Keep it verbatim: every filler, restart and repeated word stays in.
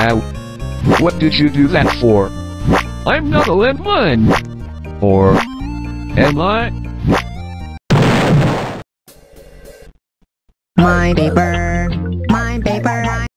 Wow. What did you do that for? I'm not a lead mine. Or am I? Mighty bird.